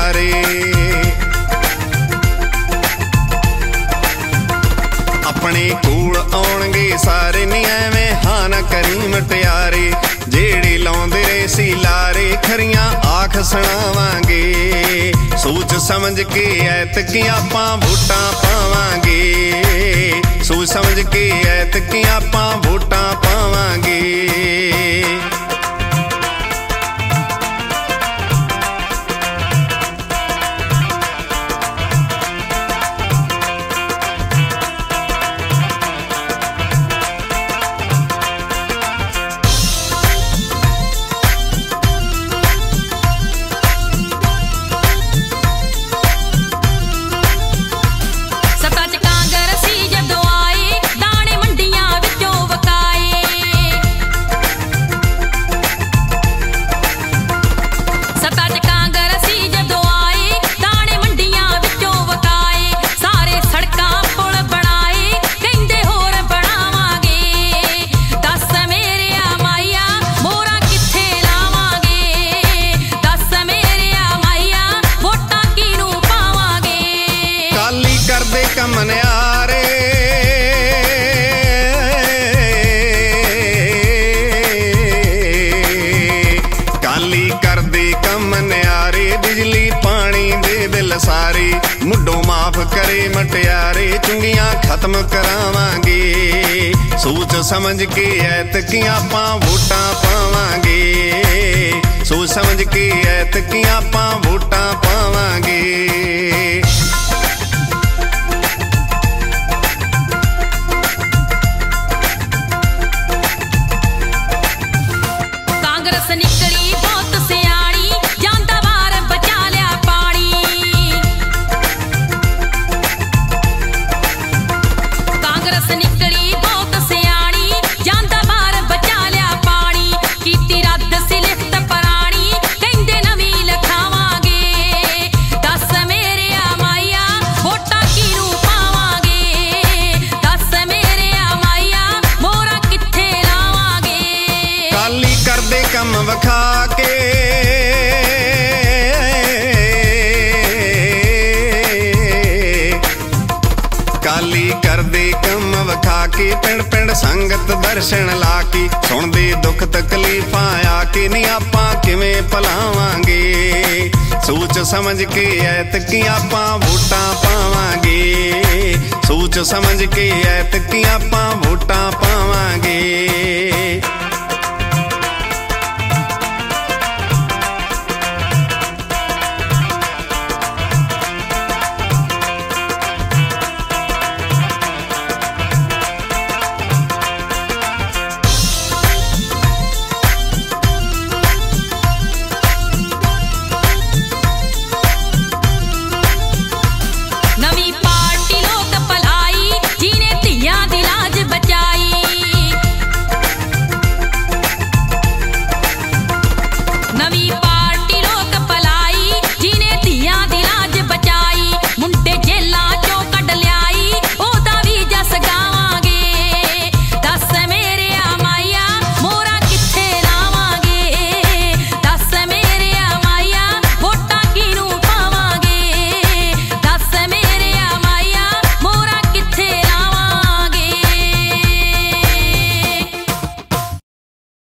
मटियारे। अपने कोल आउणगे सारे नी एवें हाँ ना करी मटियारे। जेड़े लाउंदे रहे सी लारे खरियां आख सुणावांगे। सोच समझ के ऐतकी आपां वोटां पावांगे। सोच समझ के ऐतकी आपां वोटां पावांगे। मनियारे काली कर दे कम मनियारे। बिजली पानी दे बिल सारे मुड्डों माफ करे मटियारे। चुंगियां खत्म करावांगे। सोच समझ के ऐतकी आपां वोटां पावांगे। सोच समझ के ऐतकी आपां वोटां पावांगे। निकली बहुत सियाणी जांदा बार बचा लिया पानी। कांग्रेस निकली बहुत सियाणी जांदा बार बचा लिया पानी। कीती रद्द सी लिखत परानी कहंदे नवीं लिखावांगे। दस मेरे माइया वोटां किहनूं पावांगे। दस मेरे माइया मोहरां कित्थे लावांगे। काली करदे कम वखा के काली करदे कम वखा के पिंड पिंड संगत दर्शन लाके। सुणदे दुख तकलीफां आके नी आपां किवें भुलावांगे। सोच समझ के ऐतकी आपां वोटां पावांगे। सोच समझ के ऐतकी आपां वोटां पावांगे। नवीं